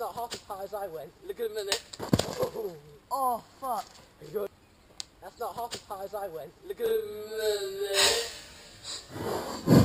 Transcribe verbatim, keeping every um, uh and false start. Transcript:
not half as high as I went. Look at a minute. Oh, Oh, fuck. good. That's not half as high as I went. Look at a minute.